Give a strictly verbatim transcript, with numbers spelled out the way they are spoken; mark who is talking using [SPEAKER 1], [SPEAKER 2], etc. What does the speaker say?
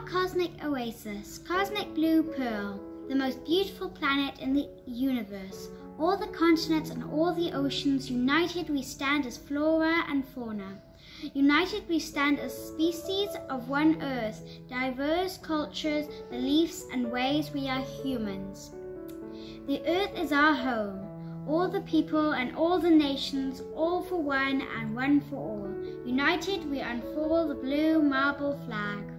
[SPEAKER 1] cosmic oasis, cosmic blue pearl, the most beautiful planet in the universe. All the continents and all the oceans, united we stand as flora and fauna. United we stand as species of one earth, diverse cultures, beliefs and ways. We are humans. The earth is our home, all the people and all the nations, all for one and one for all. United we unfurl the blue marble flag.